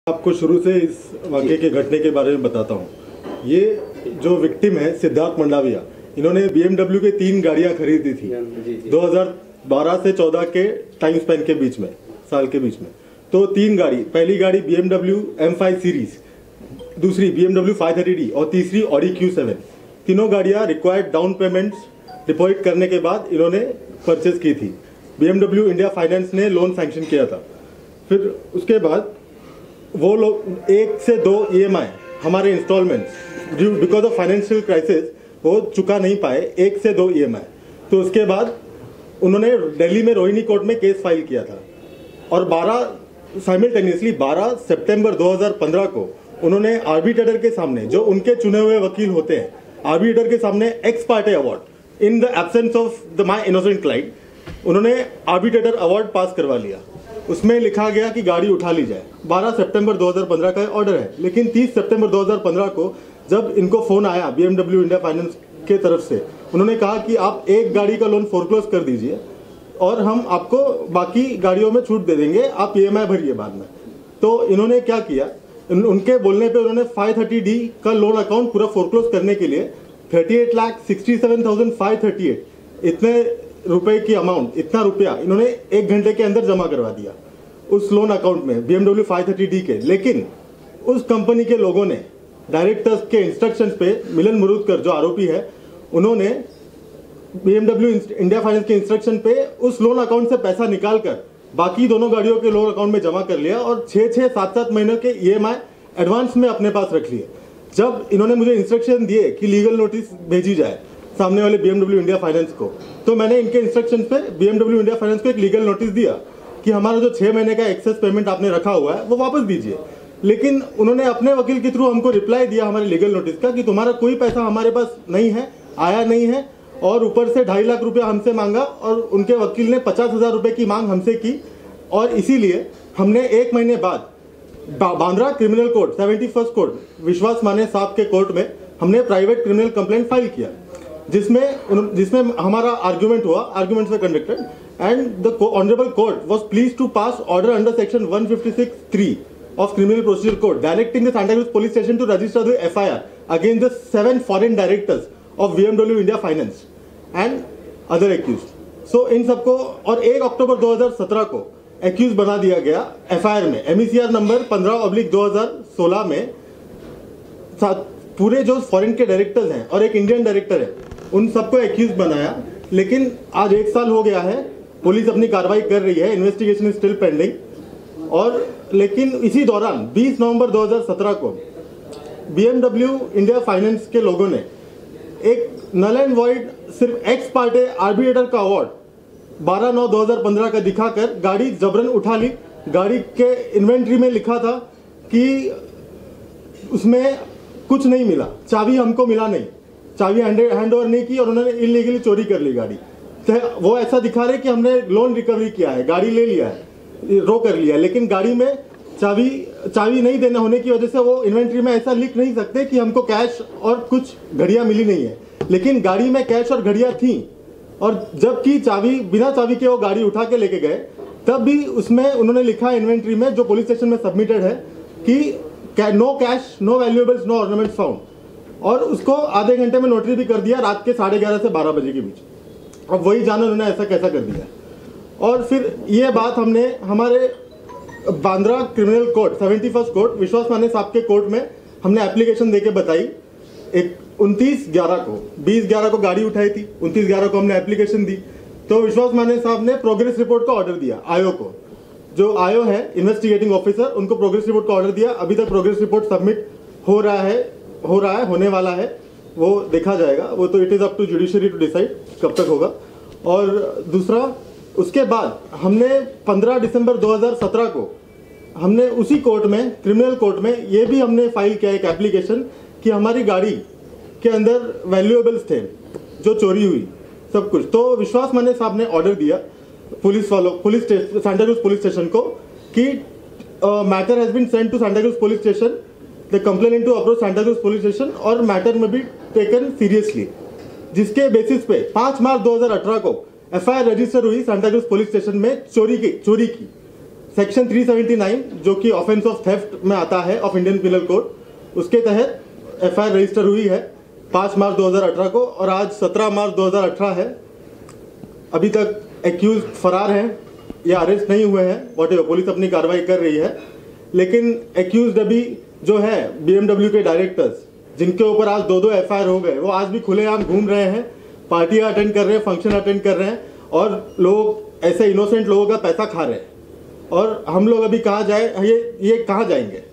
आपको शुरू से इस वाक़े के घटने के बारे में बताता हूँ। ये जो विक्टिम है सिद्धार्थ मंडाविया, इन्होंने BMW के 3 गाड़ियाँ खरीदी थी 2012 से 14 के टाइम स्पेन के बीच में, साल के बीच में। तो 3 गाड़ी, पहली गाड़ी BMW M5 सीरीज, दूसरी BMW 530D और तीसरी Audi Q7। तीनों गाड़ियाँ रिक्वायर्ड डाउन पेमेंट्स डिपॉजिट करने के बाद इन्होंने परचेज की थी। BMW इंडिया फाइनेंस ने लोन सैंक्शन किया था। फिर उसके बाद वो लोग 1 से 2 EMI हमारे instalments due because of financial crisis वो चुका नहीं पाए, 1 से 2 EMI। तो उसके बाद उन्होंने दिल्ली में रोहिणी कोर्ट में केस फाइल किया था और 12 सितंबर 2015 को उन्होंने आर्बिट्रेटर के सामने, जो उनके चुने हुए वकील होते हैं, आर्बिट्रेटर के सामने ex parte award in the absence of the my innocent client, उन्होंने आर्बिट्रेटर अवार्ड पास करवा लिया। उसमें लिखा गया कि गाड़ी उठा ली जाए। 12 सितंबर 2015 का ऑर्डर है, लेकिन 30 सितंबर 2015 को जब इनको फोन आया BMW इंडिया फाइनेंस के तरफ से, उन्होंने कहा कि आप एक गाड़ी का लोन फोरक्लोज कर दीजिए और हम आपको बाकी गाड़ियों में छूट दे देंगे, आप EMI भरिए बाद में। तो इन्होंने क्या किया, उनके बोलने पे उन्होंने 530D का लोन अकाउंट पूरा फोरक्लोज करने के लिए 38,67,538 इतने रुपए की अमाउंट, इतना रुपया इन्होंने 1 घंटे के अंदर जमा करवा दिया उस लोन अकाउंट में BMW 530D के। लेकिन उस कंपनी के लोगों ने डायरेक्टर्स के इंस्ट्रक्शंस पे, मिलन मुरुदकर जो आरोपी है, उन्होंने BMW इंडिया फाइनेंस के इंस्ट्रक्शन पे उस लोन अकाउंट से पैसा निकालकर बाकी दोनों गाड़ियों के लोन अकाउंट में जमा कर लिया और 6-6, 7-7 महीनों के EMI एडवांस में अपने पास रख लिए। जब इन्होंने मुझे इंस्ट्रक्शन दिए कि लीगल नोटिस भेजी जाए सामने वाले BMW इंडिया फाइनेंस को, तो मैंने इनके इंस्ट्रक्शन पे BMW इंडिया फाइनेंस को एक लीगल नोटिस दिया कि हमारा जो 6 महीने का एक्सेस पेमेंट आपने रखा हुआ है वो वापस दीजिए। लेकिन उन्होंने अपने वकील के थ्रू हमको रिप्लाई दिया हमारे लीगल नोटिस का कि तुम्हारा कोई पैसा हमारे पास नहीं है, आया नहीं है, और ऊपर से 2.5 लाख रुपया हमसे मांगा और उनके वकील ने 50,000 रुपये की मांग हमसे की। और इसीलिए हमने 1 महीने बाद Bandra criminal court 71st court विश्वास माने साहब के कोर्ट में हमने प्राइवेट क्रिमिनल कंप्लेंट फाइल किया, जिसमें हमारा आर्ग्यूमेंट हुआ, arguments were conducted and the honourable court was pleased to pass order under section 156(3) of criminal procedure code directing the Santa Cruz police station to register the FIR against the 7 foreign directors of BMW India Finance and other accused. So इन सबको, और 1 अक्टूबर 2017 को accused बना दिया गया FIR में, MECR number 15/2016 में पूरे जो फॉरेन के डायरेक्टर्स हैं और एक इंडियन डायरेक्टर है, उन सबको एक्यूज बनाया। लेकिन आज 1 साल हो गया है, पुलिस अपनी कार्रवाई कर रही है, इन्वेस्टिगेशन इज स्टिल पेंडिंग। और लेकिन इसी दौरान 20 नवंबर 2017 को BMW इंडिया फाइनेंस के लोगों ने एक नल एंड वॉइड सिर्फ एक्स पार्टे आर्बिट्रेटर का अवार्ड 12/9/2015 का दिखाकर गाड़ी जबरन उठा ली। गाड़ी के इन्वेंट्री में लिखा था कि उसमें कुछ नहीं मिला, चाबी हमको मिला नहीं, चाबी हैंड ओवर नहीं की और उन्होंने इलीगली चोरी कर ली गाड़ी। तो वो ऐसा दिखा रहे कि हमने लोन रिकवरी किया है, गाड़ी ले लिया है, रो कर लिया, लेकिन गाड़ी में चाबी नहीं देना होने की वजह से वो इन्वेंट्री में ऐसा लिख नहीं सकते कि हमको कैश और कुछ घड़ियां मिली नहीं है। लेकिन गाड़ी में कैश और घड़ियां थी, और जबकि बिना चाबी के वो गाड़ी उठा के लेके गए, तब भी उसमें उन्होंने लिखा इन्वेंट्री में, जो पुलिस स्टेशन में सबमिटेड है, कि no cash, no valuables, no ornaments found. और उसको आधे घंटे में नोटरी भी कर दिया, रात के 11:30 से 12 बजे के बीच। अब वही जानो उन्होंने ऐसा कैसा कर दिया। और फिर ये बात हमने हमारे Bandra criminal court 71st court विश्वास माने साहब के कोर्ट में हमने एप्लीकेशन देके बताई। 29/11 को, 20/11 को गाड़ी उठाई थी, 29/11 को हमने एप्लीकेशन दी। तो विश्वास माने साहब ने प्रोग्रेस रिपोर्ट का ऑर्डर दिया आयो को, जो आयो है इन्वेस्टिगेटिंग ऑफिसर, उनको प्रोग्रेस रिपोर्ट का ऑर्डर दिया। अभी तक प्रोग्रेस रिपोर्ट सबमिट हो रहा है, होने वाला है, वो देखा जाएगा। वो तो it is up to judiciary to decide कब तक होगा। और दूसरा, उसके बाद हमने 15 दिसंबर 2017 को हमने उसी कोर्ट में, क्रिमिनल कोर्ट में, ये भी हमने फाइल किया एक एप्लीकेशन कि हमारी गाड़ी के अंदर वैल्यूएबल्स थे जो चोरी हुई, सब कुछ। तो विश्वास माने साहब ने ऑर्डर दिया सांता क्रूज पुलिस स्टेशन को कि matter has been sent to Santa Cruz police station, the complainant to approach Santa Cruz police station और मैटर में बी टेकन सीरियसली। जिसके बेसिस पे 5 मार्च 2018 को FIR रजिस्टर हुई सांता क्रूज पुलिस स्टेशन में चोरी की। सेक्शन 379 जो कि ऑफेंस ऑफ थेफ्ट में आता है ऑफ इंडियन पिनल कोड, उसके तहत एफआईआर रजिस्टर हुई है 5 मार्च 2018 को, और आज 17 मार्च 2018 है। अभी तक एक्यूज फरार हैं या अरेस्ट नहीं हुए हैं, वॉटेवर, पुलिस अपनी कार्रवाई कर रही है। लेकिन एक्यूज अभी जो है BMW के डायरेक्टर्स, जिनके ऊपर आज 2 एफआईआर हो गए, वो आज भी खुलेआम घूम रहे हैं, पार्टियां अटेंड कर रहे हैं, फंक्शन अटेंड कर रहे हैं, और लोग ऐसे इनोसेंट लोगों का पैसा खा रहे हैं। और हम लोग अभी कहाँ जाए, ये कहाँ जाएंगे?